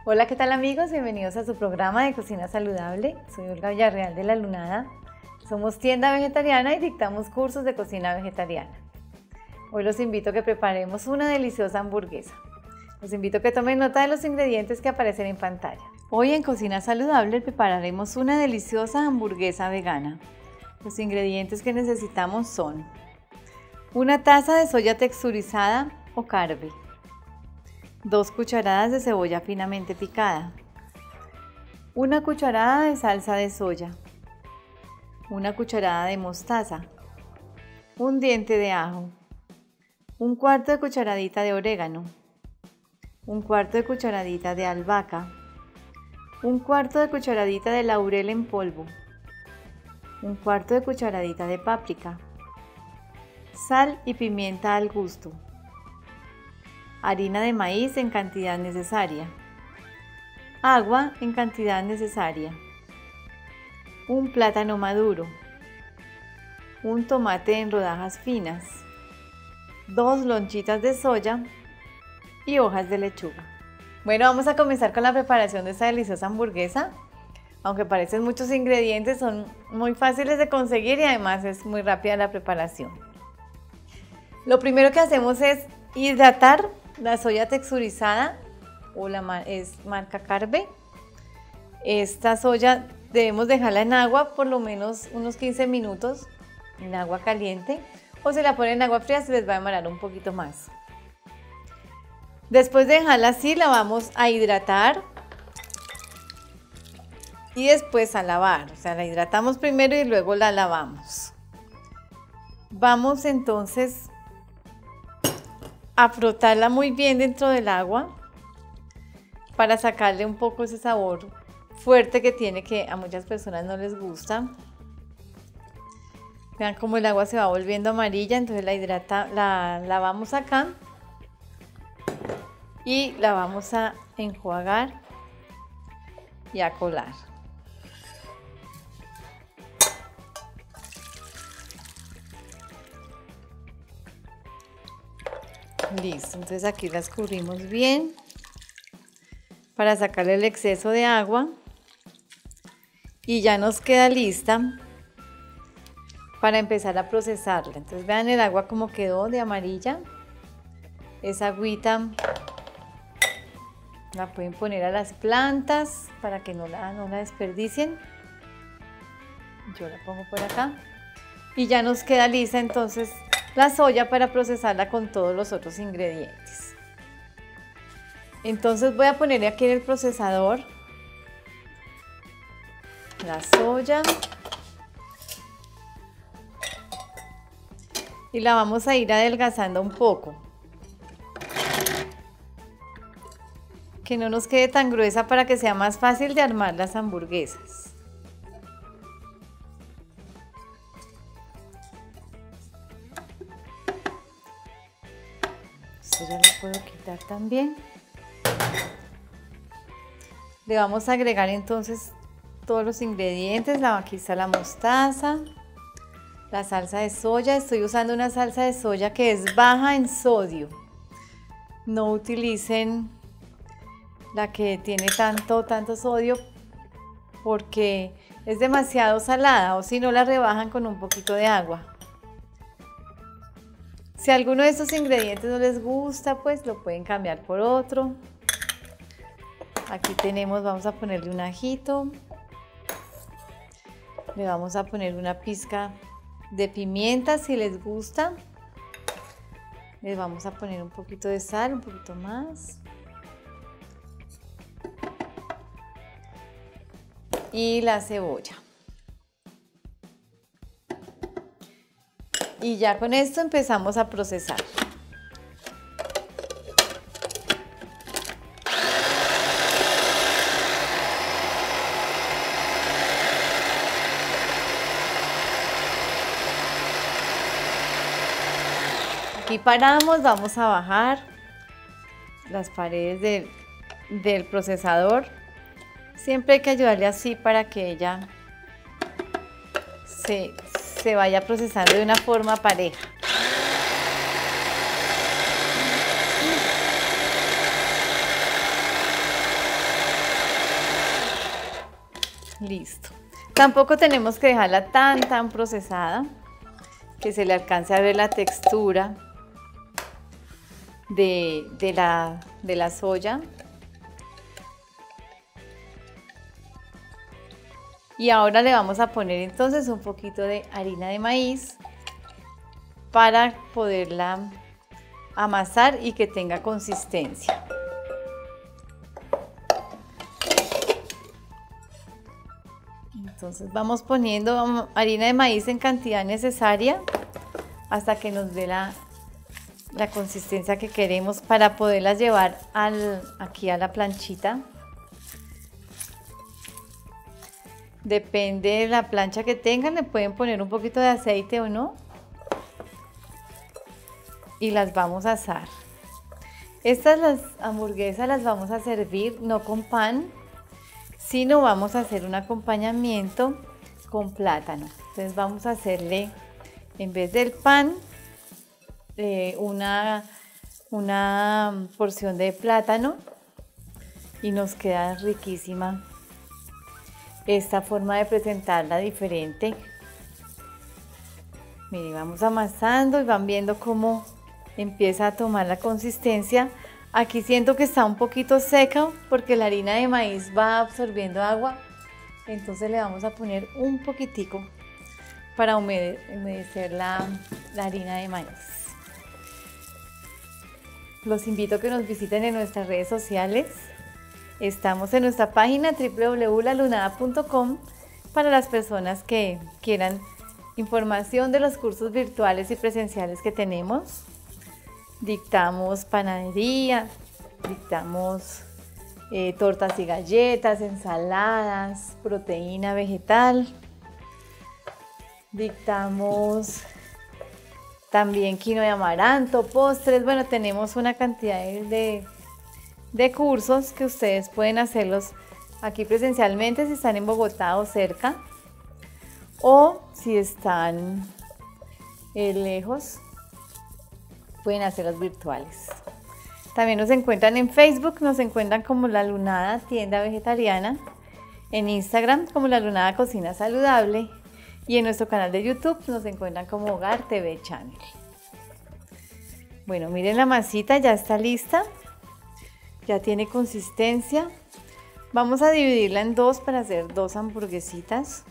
Hola, ¿qué tal amigos? Bienvenidos a su programa de Cocina Saludable. Soy Olga Villarreal de La Lunada. Somos tienda vegetariana y dictamos cursos de cocina vegetariana. Hoy los invito a que preparemos una deliciosa hamburguesa. Los invito a que tomen nota de los ingredientes que aparecen en pantalla. Hoy en Cocina Saludable prepararemos una deliciosa hamburguesa vegana. Los ingredientes que necesitamos son una taza de soya texturizada o carbe, 2 cucharadas de cebolla finamente picada, una cucharada de salsa de soya, una cucharada de mostaza, un diente de ajo, un cuarto de cucharadita de orégano, un cuarto de cucharadita de albahaca, un cuarto de cucharadita de laurel en polvo, un cuarto de cucharadita de páprica, sal y pimienta al gusto, harina de maíz en cantidad necesaria, agua en cantidad necesaria, un plátano maduro, un tomate en rodajas finas, 2 lonchitas de soya y hojas de lechuga. Bueno, vamos a comenzar con la preparación de esta deliciosa hamburguesa. Aunque parecen muchos ingredientes, son muy fáciles de conseguir y además es muy rápida la preparación. Lo primero que hacemos es hidratar la soya texturizada o es marca Carbe. Esta soya debemos dejarla en agua por lo menos unos 15 minutos en agua caliente, o si la ponen en agua fría se les va a demorar un poquito más. Después de dejarla así, la vamos a hidratar y después a lavar. O sea, la hidratamos primero y luego la lavamos. Vamos entonces a frotarla muy bien dentro del agua para sacarle un poco ese sabor fuerte que tiene, que a muchas personas no les gusta. Vean cómo el agua se va volviendo amarilla, entonces la lavamos acá y la vamos a enjuagar y a colar. Listo, entonces aquí la escurrimos bien para sacarle el exceso de agua y ya nos queda lista para empezar a procesarla. Entonces vean el agua como quedó de amarilla. Esa agüita la pueden poner a las plantas para que no la desperdicien. Yo la pongo por acá y ya nos queda lista entonces la soya para procesarla con todos los otros ingredientes. Entonces voy a poner aquí en el procesador la soya y la vamos a ir adelgazando un poco, que no nos quede tan gruesa para que sea más fácil de armar las hamburguesas. Esto ya lo puedo quitar también. Le vamos a agregar entonces todos los ingredientes. Aquí está la mostaza, la salsa de soya. Estoy usando una salsa de soya que es baja en sodio. No utilicen la que tiene tanto sodio porque es demasiado salada, o si no la rebajan con un poquito de agua. Si alguno de estos ingredientes no les gusta, pues lo pueden cambiar por otro. Aquí tenemos, vamos a ponerle un ajito. Le vamos a poner una pizca de pimienta si les gusta. Les vamos a poner un poquito de sal, un poquito más. Y la cebolla. Y ya con esto empezamos a procesar. Aquí paramos, vamos a bajar las paredes del procesador. Siempre hay que ayudarle así para que ella se vaya procesando de una forma pareja. Listo. Tampoco tenemos que dejarla tan procesada que se le alcance a ver la textura de la soya. Y ahora le vamos a poner entonces un poquito de harina de maíz para poderla amasar y que tenga consistencia. Entonces vamos poniendo harina de maíz en cantidad necesaria hasta que nos dé la consistencia que queremos para poderla llevar aquí a la planchita. Depende de la plancha que tengan, le pueden poner un poquito de aceite o no. Y las vamos a asar. Las hamburguesas las vamos a servir no con pan, sino vamos a hacer un acompañamiento con plátano. Entonces vamos a hacerle, en vez del pan, una porción de plátano y nos queda riquísima esta forma de presentarla diferente. Miren, vamos amasando y van viendo cómo empieza a tomar la consistencia. Aquí siento que está un poquito seca porque la harina de maíz va absorbiendo agua, entonces le vamos a poner un poquitico para humedecer la harina de maíz. Los invito a que nos visiten en nuestras redes sociales. Estamos en nuestra página www.lalunada.com para las personas que quieran información de los cursos virtuales y presenciales que tenemos. Dictamos panadería, dictamos tortas y galletas, ensaladas, proteína vegetal. Dictamos también quinoa de amaranto, postres. Bueno, tenemos una cantidad de cursos que ustedes pueden hacerlos aquí presencialmente si están en Bogotá o cerca, o si están lejos, pueden hacerlos virtuales. También nos encuentran en Facebook, nos encuentran como La Lunada Tienda Vegetariana, en Instagram como La Lunada Cocina Saludable y en nuestro canal de YouTube nos encuentran como Hogar TV Channel. Bueno, miren, la masita ya está lista, ya tiene consistencia. Vamos a dividirla en dos para hacer dos hamburguesitas.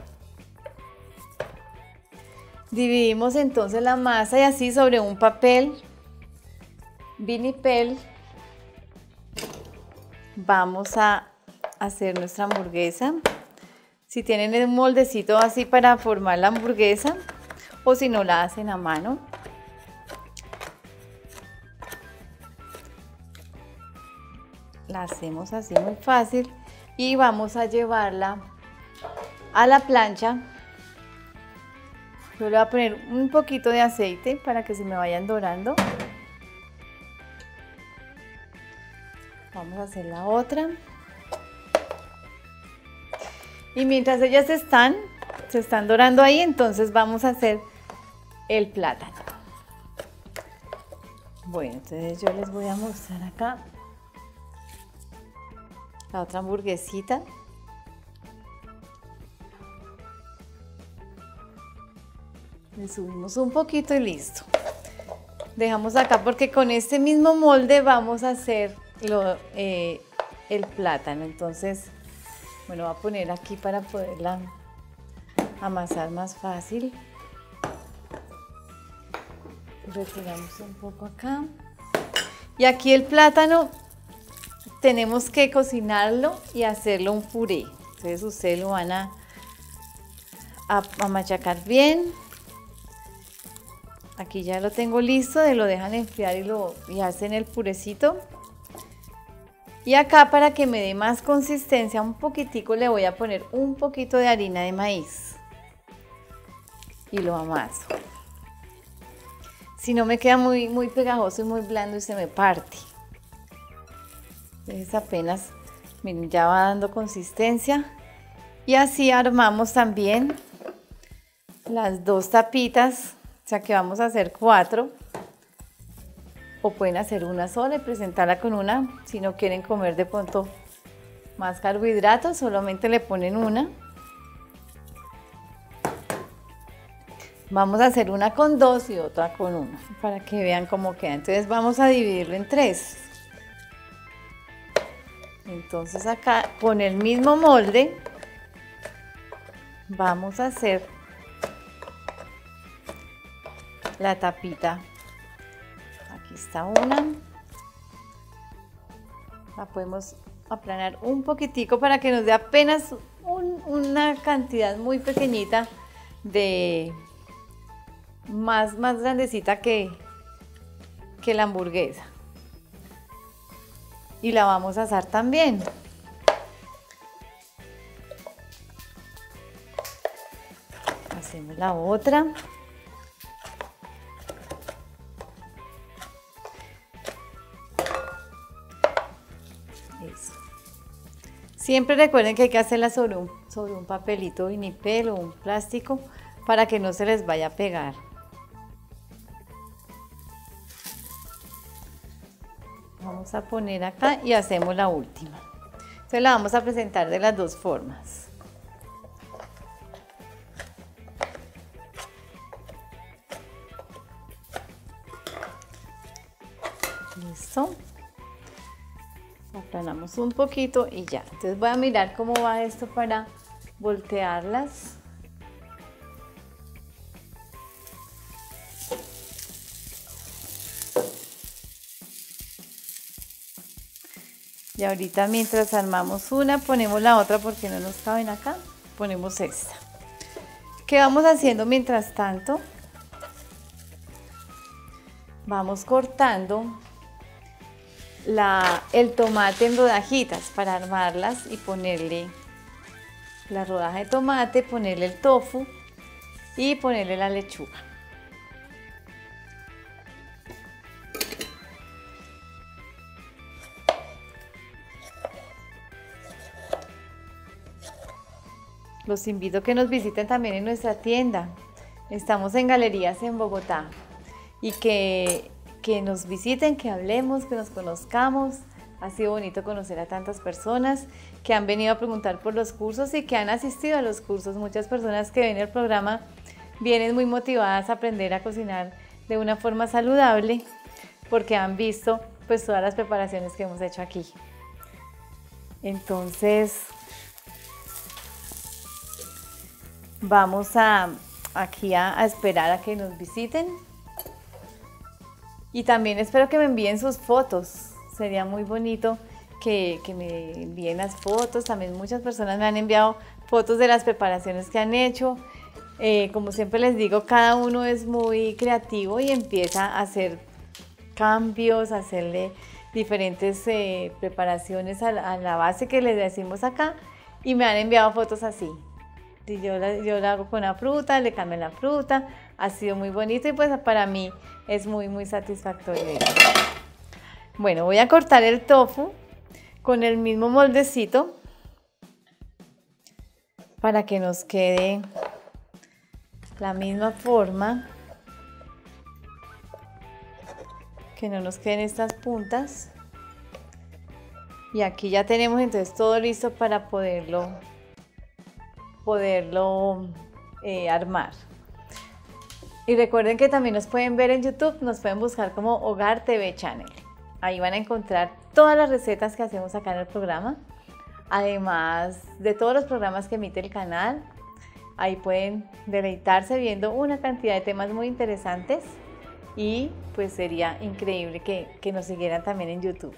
Dividimos entonces la masa y así sobre un papel vinipel vamos a hacer nuestra hamburguesa. Si tienen un moldecito así para formar la hamburguesa o si no la hacen a mano. La hacemos así muy fácil y vamos a llevarla a la plancha. Yo le voy a poner un poquito de aceite para que se me vayan dorando. Vamos a hacer la otra. Y mientras ellas se están dorando ahí, entonces vamos a hacer el plátano. Bueno, entonces yo les voy a mostrar acá la otra hamburguesita. Le subimos un poquito y listo. Dejamos acá porque con este mismo molde vamos a hacer el plátano. Entonces, bueno, voy a poner aquí para poderla amasar más fácil. Retiramos un poco acá. Y aquí el plátano tenemos que cocinarlo y hacerlo un puré. Entonces ustedes lo van a machacar bien. Aquí ya lo tengo listo, lo dejan enfriar y hacen el purecito. Y acá, para que me dé más consistencia, un poquitico le voy a poner un poquito de harina de maíz y lo amaso. Si no, me queda muy pegajoso y muy blando y se me parte. Entonces apenas, miren, ya va dando consistencia. Y así armamos también las dos tapitas. O sea que vamos a hacer 4, o pueden hacer una sola y presentarla con una si no quieren comer de pronto más carbohidratos, solamente le ponen una. Vamos a hacer una con 2 y otra con 1 para que vean cómo queda. Entonces vamos a dividirlo en 3. Entonces acá con el mismo molde vamos a hacer la tapita. Aquí está una. La podemos aplanar un poquitico para que nos dé apenas una cantidad muy pequeñita de más grandecita que la hamburguesa. Y la vamos a asar también. Hacemos la otra. Eso. Siempre recuerden que hay que hacerla sobre un papelito vinipel o un plástico para que no se les vaya a pegar. Vamos a poner acá y hacemos la última. Entonces la vamos a presentar de las dos formas. Listo. Aplanamos un poquito y ya. Entonces voy a mirar cómo va esto para voltearlas. Y ahorita mientras armamos una, ponemos la otra porque no nos caben acá, ponemos esta. ¿Qué vamos haciendo mientras tanto? Vamos cortando el tomate en rodajitas para armarlas y ponerle la rodaja de tomate, ponerle el tofu y ponerle la lechuga. Los invito a que nos visiten también en nuestra tienda. Estamos en Galerías en Bogotá y que nos visiten, que hablemos, que nos conozcamos. Ha sido bonito conocer a tantas personas que han venido a preguntar por los cursos y que han asistido a los cursos. Muchas personas que ven el programa vienen muy motivadas a aprender a cocinar de una forma saludable porque han visto pues todas las preparaciones que hemos hecho aquí. Entonces vamos aquí a esperar a que nos visiten. Y también espero que me envíen sus fotos. Sería muy bonito que me envíen las fotos. También muchas personas me han enviado fotos de las preparaciones que han hecho. Como siempre les digo, cada uno es muy creativo y empieza a hacer cambios, a hacerle diferentes preparaciones a la base que les decimos acá. Y me han enviado fotos así. Yo la hago con la fruta, le cambio la fruta, ha sido muy bonito y pues para mí es muy satisfactorio. Bueno, voy a cortar el tofu con el mismo moldecito para que nos quede la misma forma, que no nos queden estas puntas. Y aquí ya tenemos entonces todo listo para poderlo armar. Y recuerden que también nos pueden ver en YouTube, nos pueden buscar como Hogar TV Channel. Ahí van a encontrar todas las recetas que hacemos acá en el programa, además de todos los programas que emite el canal. Ahí pueden deleitarse viendo una cantidad de temas muy interesantes y pues sería increíble que nos siguieran también en YouTube.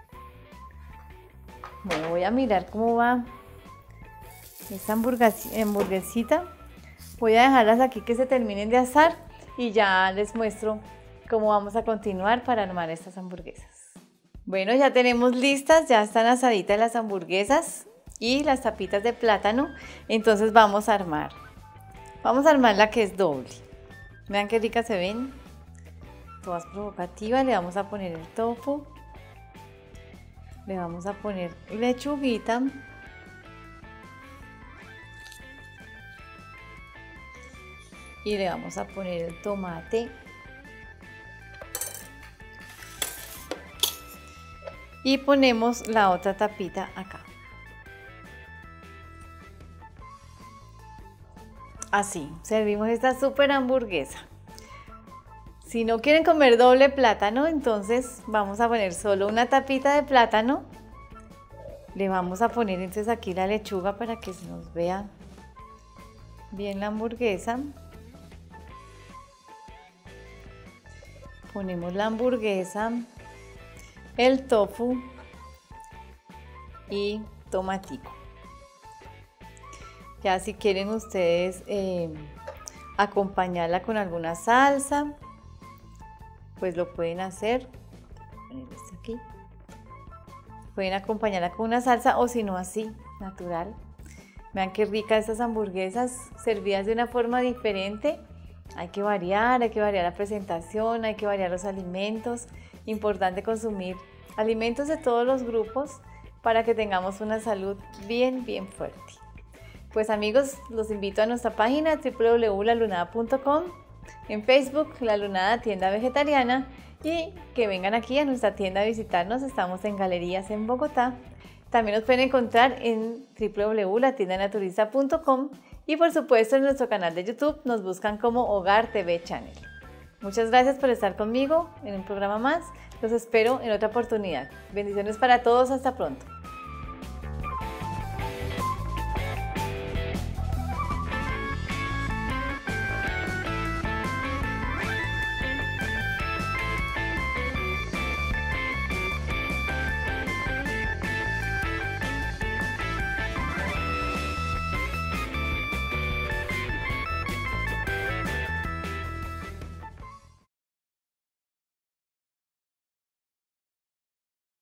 Bueno, voy a mirar cómo va esta hamburguesita. Voy a dejarlas aquí que se terminen de asar y ya les muestro cómo vamos a continuar para armar estas hamburguesas. Bueno, ya tenemos listas, ya están asaditas las hamburguesas y las tapitas de plátano. Entonces vamos a armar la que es doble. Vean qué ricas se ven, todas provocativas. Le vamos a poner el tofu, le vamos a poner lechuguita, y le vamos a poner el tomate y ponemos la otra tapita acá. Así, servimos esta súper hamburguesa. Si no quieren comer doble plátano, entonces vamos a poner solo una tapita de plátano. Le vamos a poner entonces aquí la lechuga para que se nos vea bien la hamburguesa. Ponemos la hamburguesa, el tofu y tomatico. Ya si quieren ustedes acompañarla con alguna salsa, pues lo pueden hacer. Poner esto aquí. Pueden acompañarla con una salsa o si no así, natural. Vean qué ricas estas hamburguesas servidas de una forma diferente. Hay que variar la presentación, hay que variar los alimentos. Importante consumir alimentos de todos los grupos para que tengamos una salud bien fuerte. Pues amigos, los invito a nuestra página www.lalunada.com, en Facebook, La Lunada Tienda Vegetariana, y que vengan aquí a nuestra tienda a visitarnos. Estamos en Galerías en Bogotá. También nos pueden encontrar en www.latiendanaturista.com y por supuesto en nuestro canal de YouTube nos buscan como Hogar TV Channel. Muchas gracias por estar conmigo en un programa más. Los espero en otra oportunidad. Bendiciones para todos. Hasta pronto.